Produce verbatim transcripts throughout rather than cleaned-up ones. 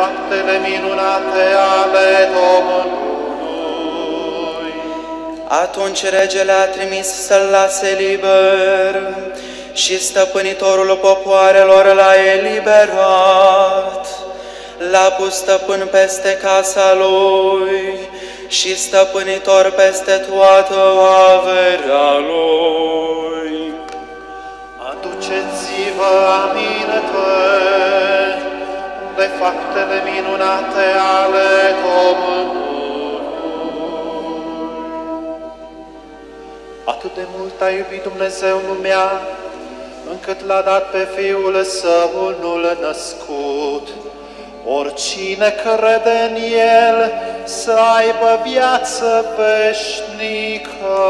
faptele minunate ale Domnului. Atunci regele a trimis să-l lase liber și stăpânitorul popoarelor l-a eliberat. L-a pus stăpân peste casa lui și stăpânitor peste toată averea lui. Aduceți-vă aminte de faptele minunate ale Domnului. Atât de mult a iubit Dumnezeu lumea, încât l-a dat pe Fiul Său unul născut. Oricine crede în El să aibă viață veșnică.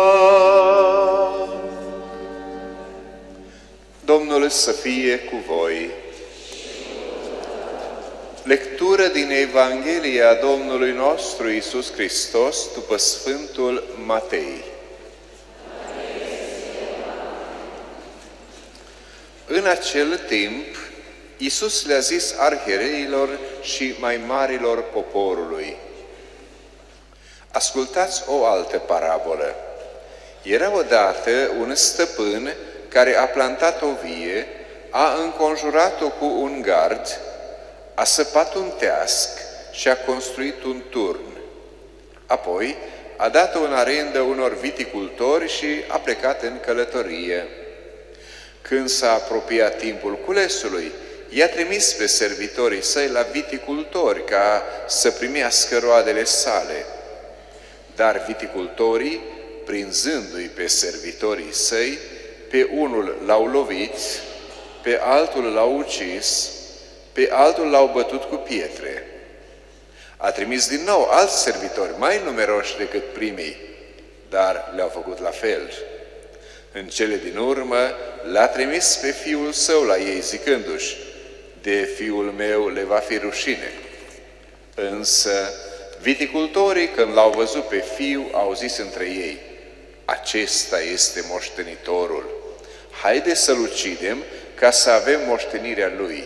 Domnul să fie cu voi. Lectură din Evanghelia Domnului nostru Iisus Hristos după Sfântul Matei. În acel timp, Iisus le-a zis arhiereilor și mai marilor poporului: ascultați o altă parabolă. Era odată un stăpân care a plantat o vie, a înconjurat-o cu un gard, a săpat un teasc și a construit un turn. Apoi a dat-o în arendă unor viticultori și a plecat în călătorie. Când s-a apropiat timpul culesului, i-a trimis pe servitorii săi la viticultori ca să primească roadele sale. Dar viticultorii, prinzându-i pe servitorii săi, pe unul l-au lovit, pe altul l-au ucis, pe altul l-au bătut cu pietre. A trimis din nou alți servitori mai numeroși decât primii, dar le-au făcut la fel. În cele din urmă l-a trimis pe fiul său la ei, zicându-și: de fiul meu le va fi rușine. Însă viticultorii, când l-au văzut pe fiu, au zis între ei: acesta este moștenitorul. Haide să-l ucidem ca să avem moștenirea lui.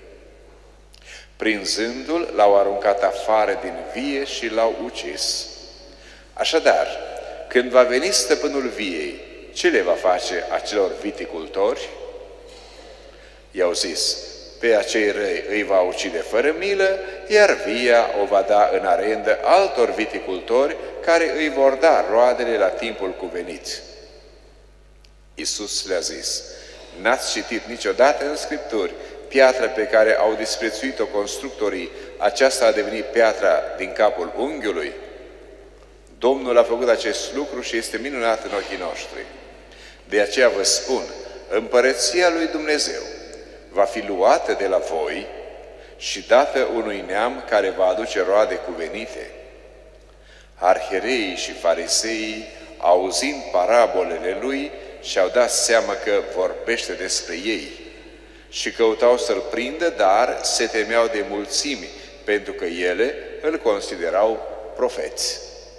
Prinzându-l, l-au aruncat afară din vie și l-au ucis. Așadar, când va veni stăpânul viei, ce le va face acelor viticultori? I-au zis: pe acei răi îi va ucide fără milă, iar via o va da în arendă altor viticultori care îi vor da roadele la timpul cuvenit. Iisus le-a zis: n-ați citit niciodată în Scripturi piatra pe care au disprețuit-o constructorii, aceasta a devenit piatra din capul unghiului? Domnul a făcut acest lucru și este minunat în ochii noștri. De aceea vă spun, împărăția lui Dumnezeu va fi luată de la voi și dată unui neam care va aduce roade cuvenite. Arhiereii și fariseii, auzind parabolele lui, și-au dat seama că vorbește despre ei și căutau să-l prindă, dar se temeau de mulțimi, pentru că ele îl considerau profeți.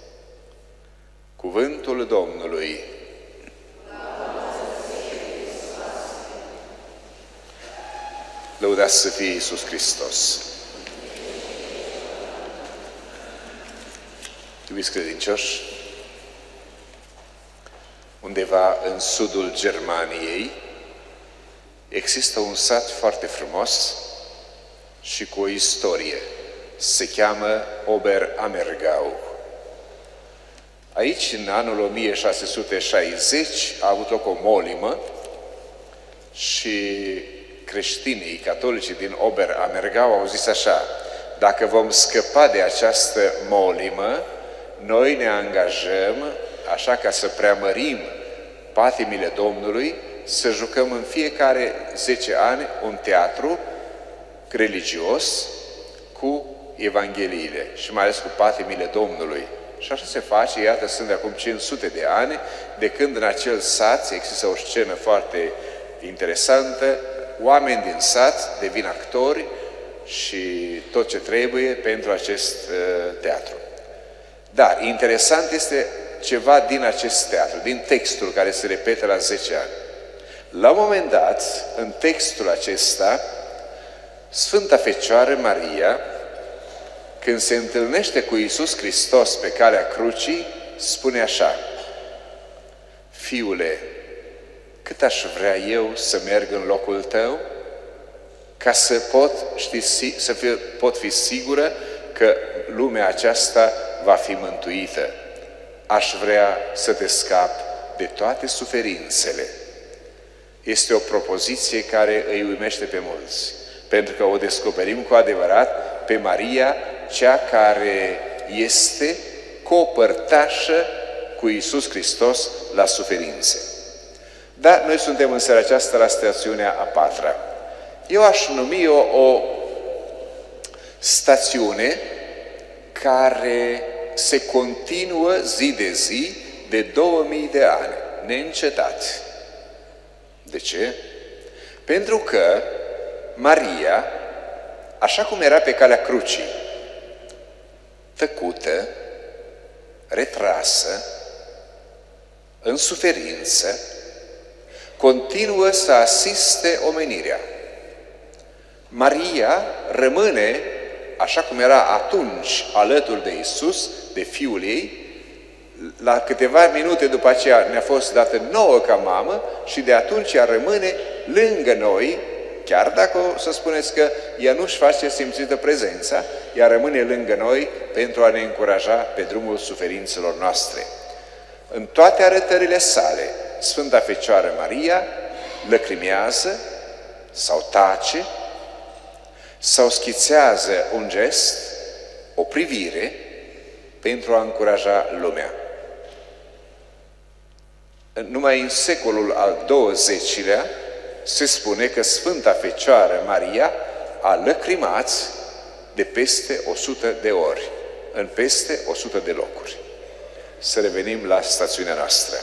Cuvântul Domnului. Lăudați să fie Iisus Hristos! Iubiți credincioși, undeva în sudul Germaniei există un sat foarte frumos și cu o istorie. Se cheamă Oberammergau. Aici, în anul o mie șase sute șaizeci, a avut loc o molimă și creștinii catolici din Oberammergau au zis așa: dacă vom scăpa de această molimă, noi ne angajăm, așa ca să preamărim patimile Domnului, să jucăm în fiecare zece ani un teatru religios cu Evangheliile și mai ales cu patimile Domnului. Și așa se face, iată, sunt de acum cinci sute de ani, de când în acel sat există o scenă foarte interesantă, oameni din sat devin actori și tot ce trebuie pentru acest uh, teatru. Dar interesant este ceva din acest teatru, din textul care se repetă la zece ani. La un moment dat, în textul acesta, Sfânta Fecioară Maria când se întâlnește cu Iisus Hristos pe calea crucii, spune așa: Fiule, cât aș vrea eu să merg în locul tău, ca să pot, știi, să fie, pot fi sigură că lumea aceasta va fi mântuită. Aș vrea să te scap de toate suferințele. Este o propoziție care îi uimește pe mulți, pentru că o descoperim cu adevărat pe Maria, cea care este copărtașă cu Iisus Hristos la suferințe. Dar noi suntem în seara aceasta la stațiunea a patra. Eu aș numi o, o stațiune care se continuă zi de zi de două mii de ani, neîncetat. De ce? Pentru că Maria, așa cum era pe calea crucii, tăcută, retrasă, în suferință, continuă să asiste omenirea. Maria rămâne, așa cum era atunci, alături de Iisus, de Fiul ei. La câteva minute după aceea ne-a fost dată nouă ca mamă și de atunci ea rămâne lângă noi, chiar dacă o să spuneți că ea nu-și face simțită prezența, ea rămâne lângă noi pentru a ne încuraja pe drumul suferințelor noastre. În toate arătările sale, Sfânta Fecioară Maria lăcrimează sau tace sau schițează un gest, o privire, pentru a încuraja lumea. Numai în secolul al douăzecilea se spune că Sfânta Fecioară Maria a lăcrimat de peste o sută de ori, în peste o sută de locuri. Să revenim la stațiunea noastră.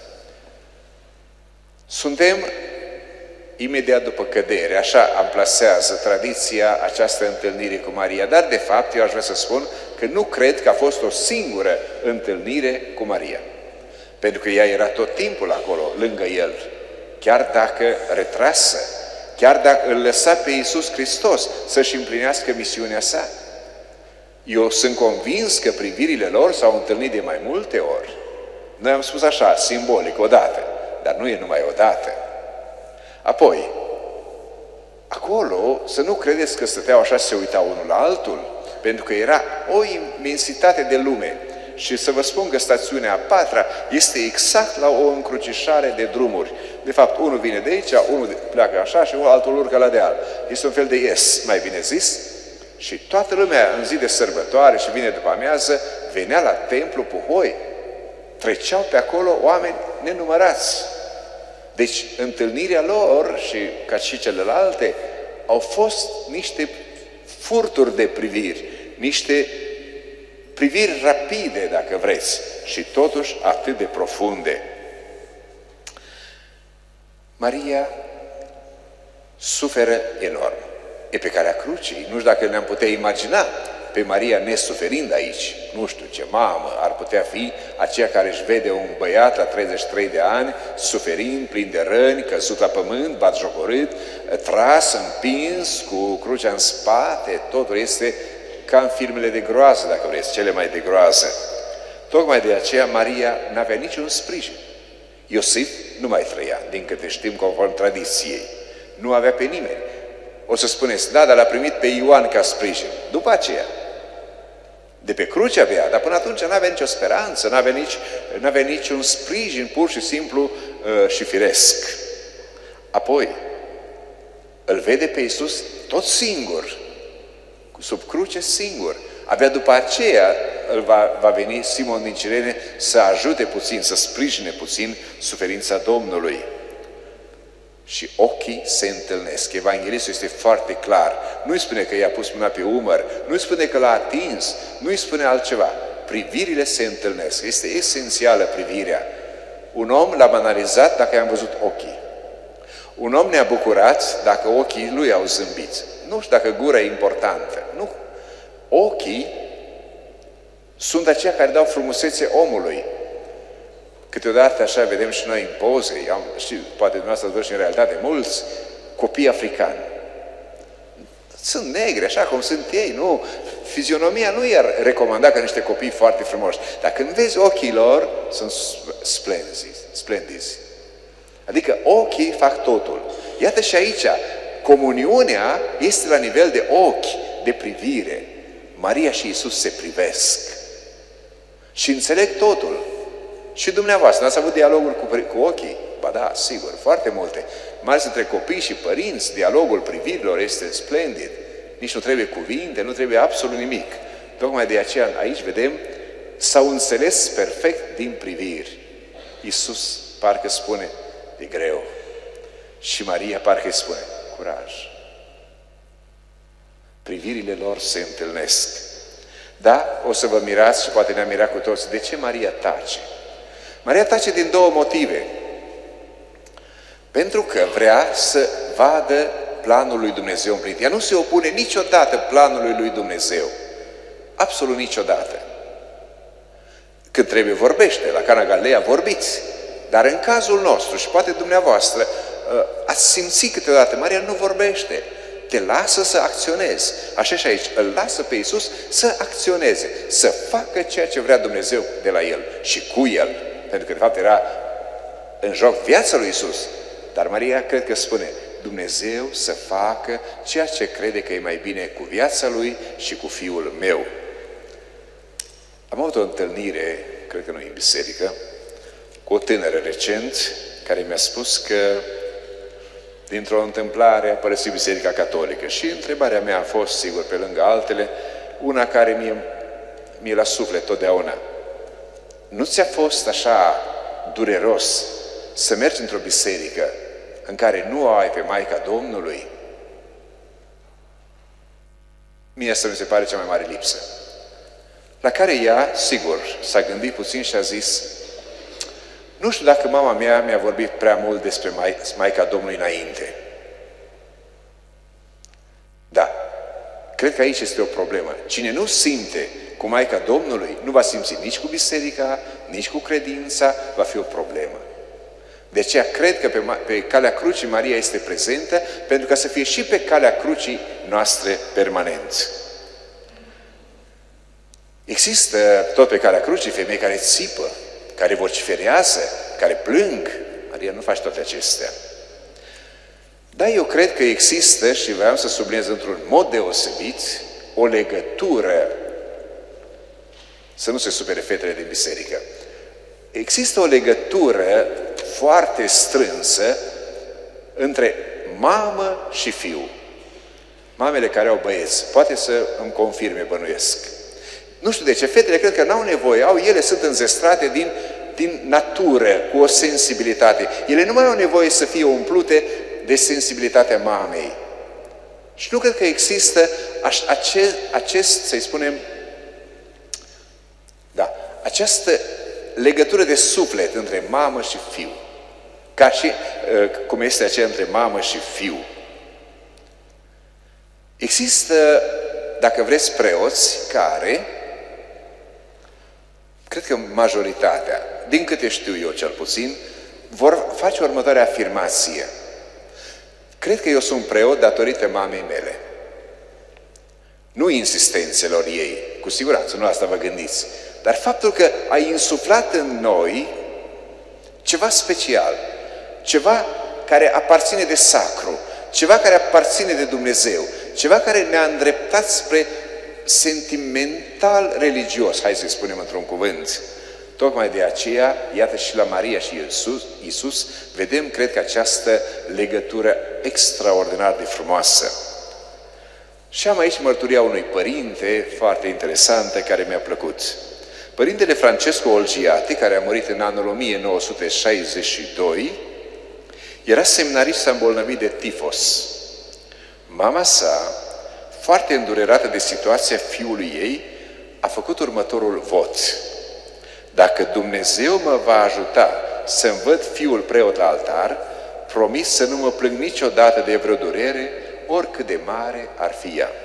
Suntem imediat după cădere, așa amplasează tradiția această întâlnire cu Maria, dar de fapt eu aș vrea să spun că nu cred că a fost o singură întâlnire cu Maria, pentru că ea era tot timpul acolo, lângă el, chiar dacă retrasă, chiar dacă îl lăsa pe Iisus Hristos să-și împlinească misiunea sa. Eu sunt convins că privirile lor s-au întâlnit de mai multe ori. Noi am spus așa, simbolic, odată, dar nu e numai odată. Apoi, acolo, să nu credeți că stăteau așa și se uitau unul la altul, pentru că era o imensitate de lume. Și să vă spun că stațiunea a patra este exact la o încrucișare de drumuri. De fapt, unul vine de aici, unul pleacă așa și altul urcă la deal. Este un fel de S, mai bine zis. Și toată lumea în zi de sărbătoare și vine după amiază, venea la templu Puhoi. Treceau pe acolo oameni nenumărați. Deci, întâlnirea lor, și ca și celelalte, au fost niște furturi de priviri, niște priviri rapide, dacă vreți, și totuși atât de profunde. Maria suferă enorm. E pe calea crucii. Nu știu dacă ne-am putea imagina pe Maria nesuferind aici. Nu știu ce mamă ar putea fi aceea care își vede un băiat la treizeci și trei de ani, suferind, plin de răni, căzut la pământ, batjocorit, tras, împins, cu crucea în spate. Totul este ca în filmele de groază, dacă vreți, cele mai de groază. Tocmai de aceea Maria n-avea niciun sprijin. Iosif nu mai trăia, din câte știm, conform tradiției. Nu avea pe nimeni. O să spuneți, da, dar l-a primit pe Ioan ca sprijin. După aceea, de pe cruce avea, dar până atunci n-avea nicio speranță, n-avea, nici, n-avea niciun sprijin pur și simplu uh, și firesc. Apoi, îl vede pe Iisus tot singur, sub cruce singur. Abia după aceea îl va, va veni Simon din Cirene să ajute puțin, să sprijine puțin suferința Domnului. Și ochii se întâlnesc. Evanghelistul este foarte clar. Nu-i spune că i-a pus mâna pe umăr, nu-i spune că l-a atins, nu-i spune altceva. Privirile se întâlnesc. Este esențială privirea. Un om l-a banalizat dacă i-am văzut ochii. Un om ne-a bucurat dacă ochii lui au zâmbit. Nu știu dacă gura e importantă. Nu. Ochii sunt aceia care dau frumusețe omului. Câteodată așa vedem și noi în poze, am, știu, poate dumneavoastră ați văzut și în realitate, mulți copii africani. Sunt negri, așa cum sunt ei, nu? fizionomia nu i-ar recomanda ca niște copii foarte frumoși. Dar când vezi ochii lor, sunt splendizi, splendizi. Adică ochii fac totul. Iată și aici, comuniunea este la nivel de ochi, de privire. Maria și Iisus se privesc și înțeleg totul. Și dumneavoastră, n-ați avut dialoguri cu, cu ochii? Ba da, sigur, foarte multe. Mai ales între copii și părinți, dialogul privirilor este splendid. Nici nu trebuie cuvinte, nu trebuie absolut nimic. Tocmai de aceea aici vedem, s-au înțeles perfect din priviri. Iisus parcă spune, e greu. Și Maria parcă îi spune, curaj. Privirile lor se întâlnesc. Da, o să vă mirați și poate ne-am mirat cu toți. De ce Maria tace? Maria tace din două motive. Pentru că vrea să vadă planul lui Dumnezeu împlinit. Ea nu se opune niciodată planului lui Dumnezeu. Absolut niciodată. Când trebuie vorbește, la Cana Galileea vorbiți. Dar în cazul nostru, și poate dumneavoastră, ați simțit câteodată, Maria nu vorbește. Te lasă să acționezi. Așa și aici, îl lasă pe Iisus să acționeze, să facă ceea ce vrea Dumnezeu de la El și cu El. Pentru că, de fapt, era în joc viața lui Iisus. Dar Maria cred că spune, Dumnezeu să facă ceea ce crede că e mai bine cu viața Lui și cu Fiul meu. Am avut o întâlnire, cred că nu în biserică, cu o tânără recent, care mi-a spus că dintr-o întâmplare a părăsit Biserica Catolică. Și întrebarea mea a fost, sigur, pe lângă altele, una care mie, mie la suflet totdeauna. Nu ți-a fost așa dureros să mergi într-o biserică în care nu ai pe Maica Domnului? Mie asta mi se pare cea mai mare lipsă. La care ea, sigur, s-a gândit puțin și a zis, nu știu dacă mama mea mi-a vorbit prea mult despre Maica Domnului înainte. Da, cred că aici este o problemă. Cine nu simte cu Maica Domnului, nu va simți nici cu biserica, nici cu credința, va fi o problemă. De aceea cred că pe, pe calea crucii Maria este prezentă, pentru ca să fie și pe calea crucii noastre permanent. Există tot pe calea crucii femei care țipă, care vociferează, care plâng. Maria nu face toate acestea. Dar eu cred că există, și vreau să subliniez într-un mod deosebit, o legătură, să nu se supere fetele din biserică, există o legătură foarte strânsă între mamă și fiu. Mamele care au băieți, poate să îmi confirme, bănuiesc. Nu știu de ce, fetele cred că n-au nevoie, au, ele sunt înzestrate din, din natură, cu o sensibilitate. Ele nu mai au nevoie să fie umplute de sensibilitatea mamei. Și nu cred că există acest, acest să-i spunem, da, această legătură de suflet între mamă și fiu. Ca și cum este aceea între mamă și fiu. Există, dacă vreți, preoți care, cred că majoritatea, din câte știu eu cel puțin, vor face următoarea afirmație. Cred că eu sunt preot datorită mamei mele. Nu insistențelor ei, cu siguranță, nu asta vă gândiți. Dar faptul că ai insuflat în noi ceva special, ceva care aparține de sacru, ceva care aparține de Dumnezeu, ceva care ne-a îndreptat spre sentimental religios, hai să-i spunem într-un cuvânt. Tocmai de aceea, iată și la Maria și Iisus, Iisus, vedem, cred că, această legătură extraordinar de frumoasă. Și am aici mărturia unui părinte foarte interesantă care mi-a plăcut. Părintele Francesco Olgiati, care a murit în anul o mie nouă sute șaizeci și doi, era seminarist, s-a îmbolnăvit de tifos. Mama sa, foarte îndurerată de situația fiului ei, a făcut următorul vot. Dacă Dumnezeu mă va ajuta să-mi văd fiul preot la altar, promis să nu mă plâng niciodată de vreo durere, oricât de mare ar fi ea.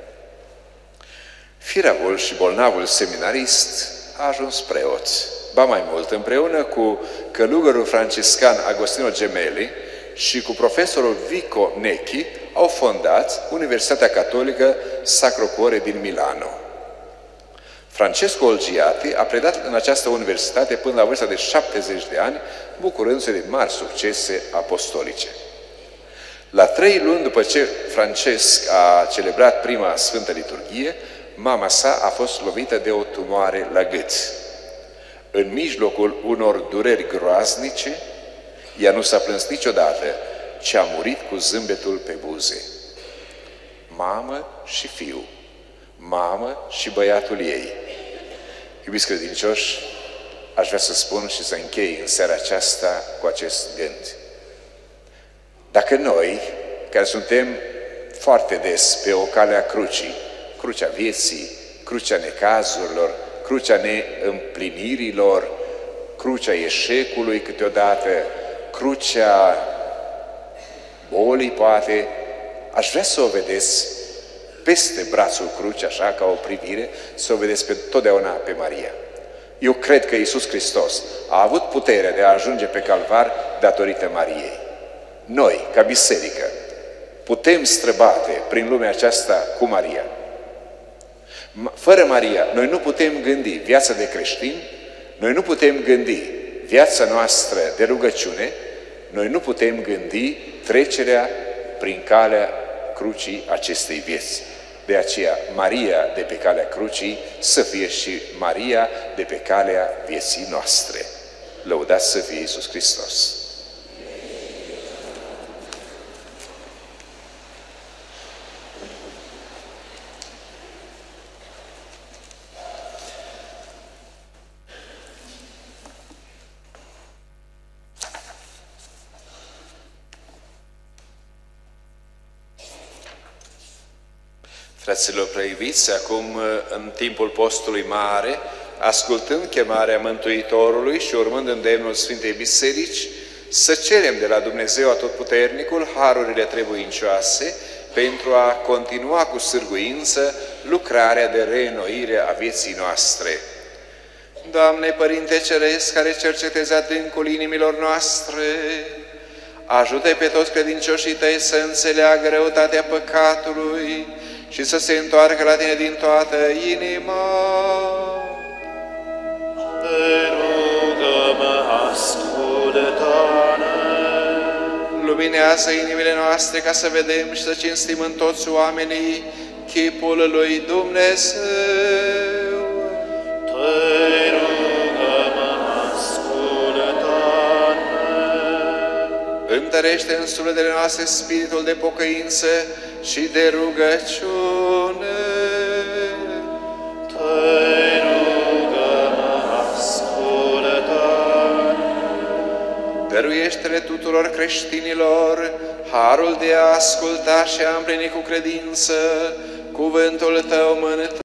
Firavul și bolnavul seminarist a ajuns preot. Ba mai mult, împreună cu călugărul franciscan Agostino Gemelli și cu profesorul Vico Necchi, au fondat Universitatea Catolică Sacro Cuore din Milano. Francesco Olgiati a predat în această universitate până la vârsta de șaptezeci de ani, bucurându-se de mari succese apostolice. La trei luni după ce Francesc a celebrat prima Sfântă Liturghie, mama sa a fost lovită de o tumoare la gât. În mijlocul unor dureri groaznice, ea nu s-a plâns niciodată, ci a murit cu zâmbetul pe buze. Mamă și fiu, mamă și băiatul ei. Iubiți credincioși, aș vrea să spun și să închei în seara aceasta cu acest gând. Dacă noi, care suntem foarte des pe o cale a crucii, crucea vieții, crucea necazurilor, crucea neîmplinirilor, crucea eșecului câteodată, crucea bolii poate, aș vrea să o vedeți peste brațul crucii, așa, ca o privire, să o vedeți pe totdeauna pe Maria. Eu cred că Iisus Hristos a avut puterea de a ajunge pe calvar datorită Mariei. Noi, ca biserică, putem străbate prin lumea aceasta cu Maria. Fără Maria, noi nu putem gândi viața de creștin, noi nu putem gândi viața noastră de rugăciune, noi nu putem gândi trecerea prin calea crucii acestei vieți. De aceea, Maria de pe calea crucii să fie și Maria de pe calea vieții noastre. Lăudați să fie Iisus Hristos! Fraților preiubiți, acum, în timpul postului mare, ascultând chemarea Mântuitorului și urmând îndemnul Sfintei Biserici, să cerem de la Dumnezeu Atotputernicul harurile trebuincioase pentru a continua cu sârguință lucrarea de reînnoire a vieții noastre. Doamne, Părinte Ceresc, care cercetezi adâncul inimilor noastre, ajută pe toți credincioșii Tăi să înțeleagă răutatea păcatului și să se întoarcă la Tine din toată inima. Te rugăm, ascultă-ne. Luminează inimile noastre ca să vedem și să cinstim în toți oamenii chipul lui Dumnezeu. Te rugăm, ascultă-ne. Întărește în sufletele noastre spiritul de pocăință și de rugăciune. Te rugăm, ascultă-ne. Dăruiește-le tuturor creștinilor harul de a asculta și a împlini cu credință cuvântul Tău mântuitor.